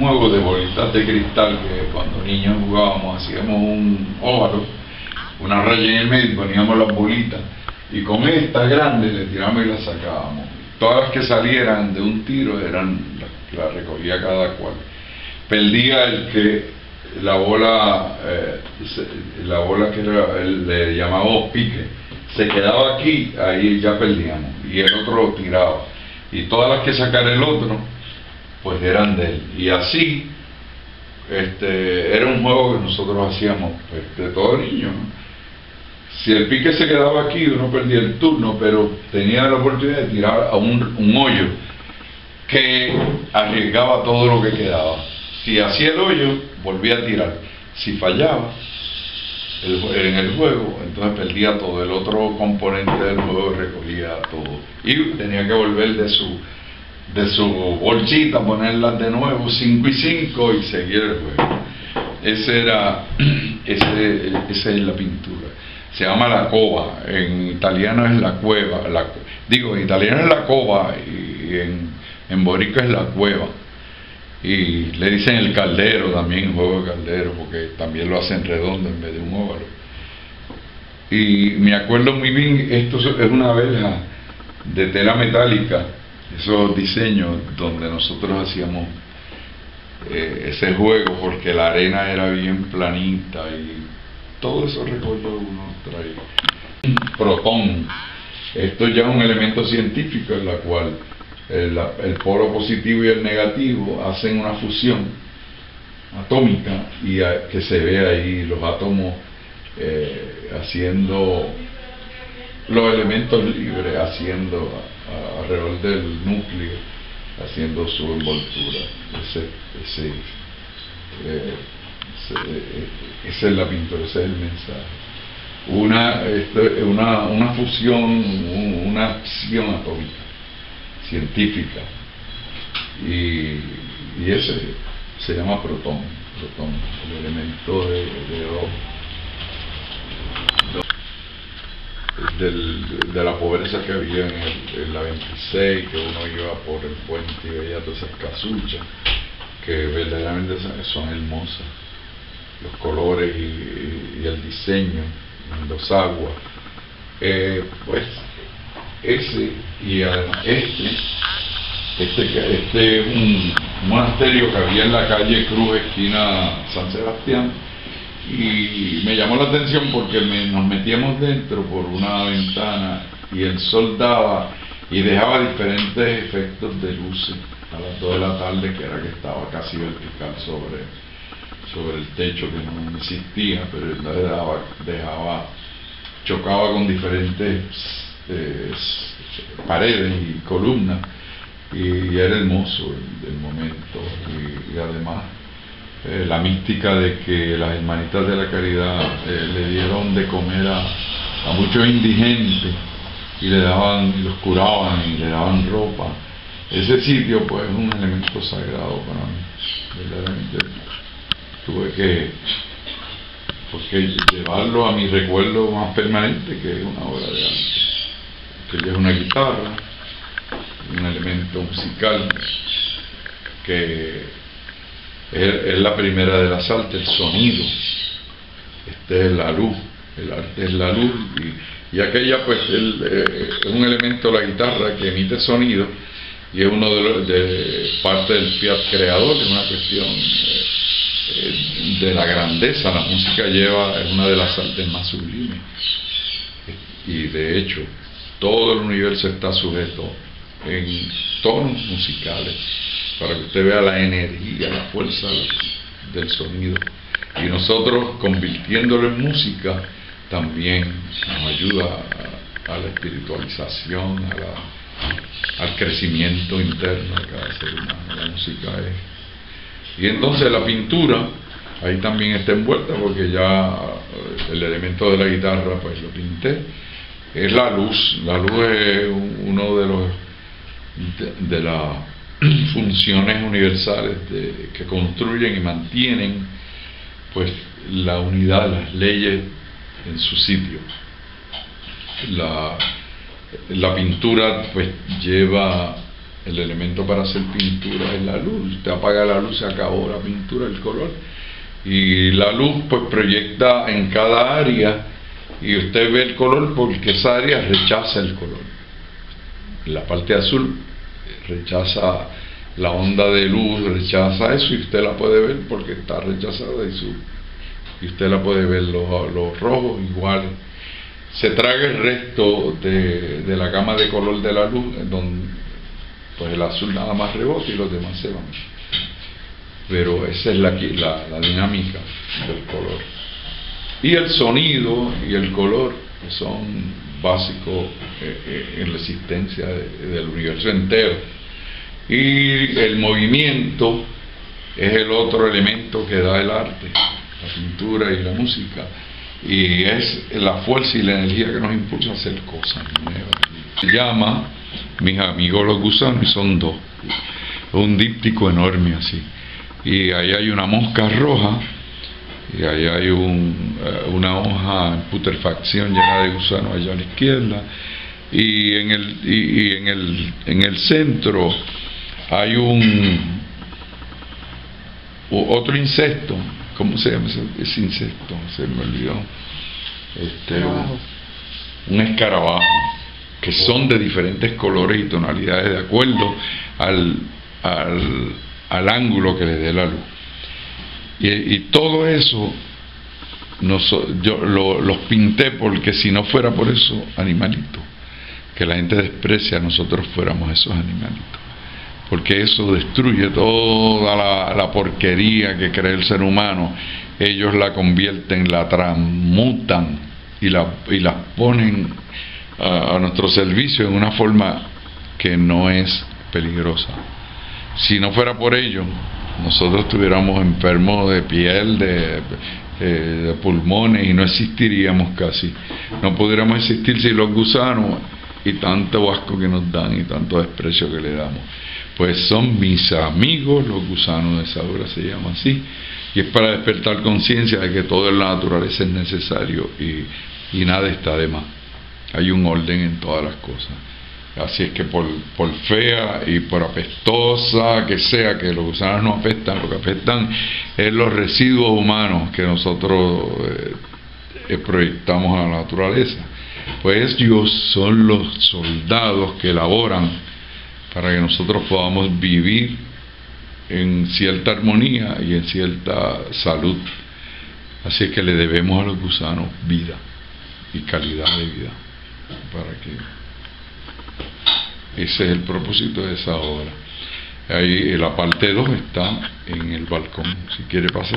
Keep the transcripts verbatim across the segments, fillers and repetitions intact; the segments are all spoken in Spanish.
juego de bolitas de cristal que cuando niños jugábamos, hacíamos un óvalo, una raya en el medio y poníamos las bolitas, y con esta grande le tirábamos y la sacábamos. Todas las que salieran de un tiro eran las la recogía cada cual. Perdía el que la bola, eh, la bola que era, el, le llamábamos pique, se quedaba aquí, ahí ya perdíamos, y el otro lo tiraba. Y todas las que sacara el otro, pues eran de él. Y así, este, era un juego que nosotros hacíamos pues, de todo niño, ¿no? Si el pique se quedaba aquí, uno perdía el turno, pero tenía la oportunidad de tirar a un, un hoyo que arriesgaba todo lo que quedaba. Si hacía el hoyo, volvía a tirar. Si fallaba el, en el juego, entonces perdía todo. El otro componente del juego recogía todo. Y tenía que volver de su, de su bolsita, ponerlas de nuevo, cinco y cinco, y seguir el juego. Ese era, ese, esa es la pintura. Se llama la cova, en italiano es la cueva, la, digo, en italiano es la cova y en, en boricua es la cueva. Y le dicen el caldero también, el juego de caldero, porque también lo hacen redondo en vez de un óvalo. Y me acuerdo muy bien, esto es una verja de tela metálica, esos diseños donde nosotros hacíamos eh, ese juego, porque la arena era bien planita y todo eso recuerdo uno trae. Protón, esto ya es un elemento científico en la cual el, el polo positivo y el negativo hacen una fusión atómica y a, que se ve ahí los átomos eh, haciendo los elementos libres, haciendo a, a, alrededor del núcleo, haciendo su envoltura. Ese, ese, eh, esa es la pintura, ese es el mensaje. Una, este, una, una fusión, una acción atómica, científica. Y, y ese se llama protón, protón, el elemento de, de, de, del, de la pobreza que había en, el, en la veintiséis, que uno iba por el puente y veía todas esas casuchas, que verdaderamente son hermosas. Los colores y, y el diseño, los aguas, eh, pues ese y además este, este, este es un monasterio que había en la calle Cruz, esquina San Sebastián, y me llamó la atención porque me, nos metíamos dentro por una ventana y el sol daba y dejaba diferentes efectos de luces a las dos de la tarde, que era que estaba casi vertical sobre sobre el techo, que no existía, pero él dejaba, dejaba chocaba con diferentes eh, paredes y columnas, y, y era hermoso el, el momento, y, y además eh, la mística de que las hermanitas de la caridad eh, le dieron de comer a, a muchos indigentes y le daban, y los curaban y le daban ropa. Ese sitio pues es un elemento sagrado para mí, verdaderamente. Tuve que porque llevarlo a mi recuerdo más permanente, que es una obra de arte, que es una guitarra, un elemento musical que es, es la primera de las artes, el sonido. Este es la luz, el arte es la luz, y, y aquella pues el, eh, es un elemento, la guitarra, que emite sonido, y es uno de los de parte del fiat creador, es una cuestión eh, de la grandeza. La música lleva, es una de las artes más sublimes, y de hecho todo el universo está sujeto en tonos musicales, para que usted vea la energía, la fuerza del sonido, y nosotros convirtiéndolo en música también nos ayuda a, a la espiritualización, a la, al crecimiento interno de cada ser humano. La música es. Y entonces la pintura ahí también está envuelta, porque ya el elemento de la guitarra pues lo pinté. Es la luz. La luz es uno de los de, de las funciones universales de, que construyen y mantienen pues la unidad, las leyes en su sitio. La, la pintura pues lleva el elemento para hacer pintura es la luz. Usted apaga la luz, se acabó la pintura, el color. Y la luz pues proyecta en cada área y usted ve el color porque esa área rechaza el color. La parte azul rechaza la onda de luz, rechaza eso y usted la puede ver porque está rechazada y, su, y usted la puede ver. Los, los rojos igual. Se traga el resto de, de la gama de color de la luz, donde pues el azul nada más rebota y los demás se van. Pero esa es la, la, la dinámica del color. Y el sonido y el color son básicos eh, en la existencia de, del universo entero. Y el movimiento es el otro elemento que da el arte, la pintura y la música. Y es la fuerza y la energía que nos impulsa a hacer cosas nuevas. Se llama Mis amigos los gusanos y son dos. Un díptico enorme así. Y ahí hay una mosca roja y ahí hay un, una hoja en putrefacción llena de gusanos allá a la izquierda y en el, y, y en el, en el centro hay un otro insecto. ¿Cómo se llama ese, ese insecto? Se me olvidó. Este, un, un escarabajo, que son de diferentes colores y tonalidades de acuerdo al, al, al ángulo que le dé la luz. Y, y todo eso nos, yo lo, los pinté porque si no fuera por esos animalitos que la gente desprecia, nosotros fuéramos esos animalitos. Porque eso destruye toda la, la porquería que cree el ser humano. Ellos la convierten, la transmutan y la, y la ponen a, a nuestro servicio en una forma que no es peligrosa. Si no fuera por ello, nosotros estuviéramos enfermos de piel, de, de, de pulmones y no existiríamos casi. No pudiéramos existir sin los gusanos y tanto asco que nos dan y tanto desprecio que le damos. Pues son mis amigos los gusanos, de esa obra se llama así, y es para despertar conciencia de que todo en la naturaleza es necesario y, y nada está de más. Hay un orden en todas las cosas. Así es que por, por fea y por apestosa que sea, que los gusanos no apestan, lo que apestan es los residuos humanos que nosotros eh, proyectamos a la naturaleza. Pues ellos son los soldados que elaboran para que nosotros podamos vivir en cierta armonía y en cierta salud. Así es que le debemos a los gusanos vida y calidad de vida, para que ese es el propósito de esa obra. Ahí la parte dos está en el balcón, si quiere pasar,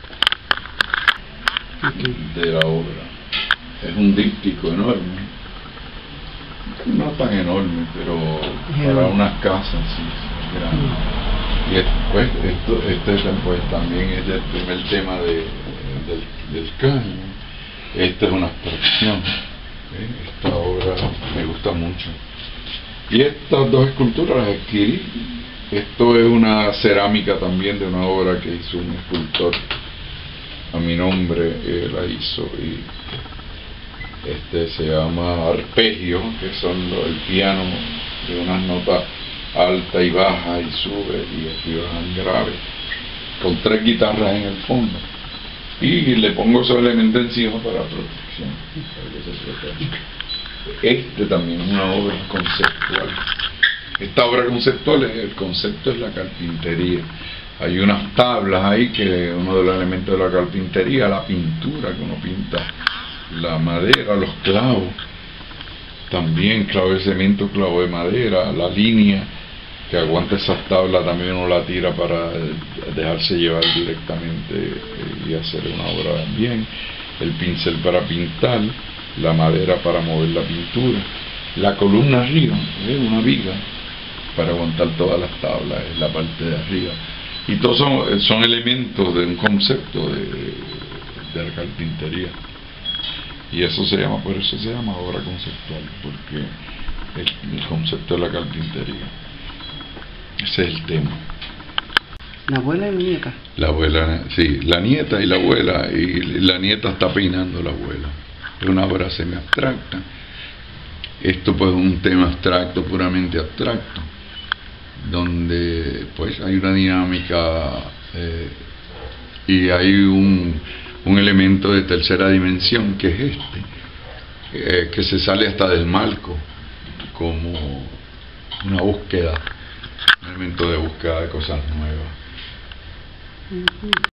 de la obra. Es un díptico enorme, no tan enorme, pero para unas casas sí, grandes. Y después esto, este pues también es el primer tema de, del, del caño. Esta es una abstracción, ¿eh? Esta obra me gusta mucho. Y estas dos esculturas las adquirí. Esto es una cerámica también de una obra que hizo un escultor a mi nombre, él la hizo, y este se llama arpegio, que son lo, el piano de unas notas alta y baja y sube y aquí bajan grave, con tres guitarras en el fondo, y le pongo esos elementos encima para protección, para que se proteja. Este también es una obra conceptual. Esta obra conceptual, el concepto es la carpintería. Hay unas tablas ahí que uno de los elementos de la carpintería, la pintura que uno pinta, la madera, los clavos, también clavo de cemento, clavo de madera, la línea que aguanta esas tablas también uno la tira para dejarse llevar directamente y hacer una obra bien, el pincel para pintar, la madera para mover la pintura, la columna arriba, ¿eh? Una viga para aguantar todas las tablas, es la parte de arriba, y todos son, son elementos de un concepto de, de la carpintería, y eso se llama, por eso se llama obra conceptual, porque el, el concepto de la carpintería, ese es el tema. La abuela y la nieta. La abuela, sí, la nieta y la abuela, y la nieta está peinando a la abuela. Es una obra semi-abstracta. Esto pues es un tema abstracto, puramente abstracto. donde pues hay una dinámica eh, y hay un, un elemento de tercera dimensión que es este, eh, que se sale hasta del marco como una búsqueda, un elemento de búsqueda de cosas nuevas.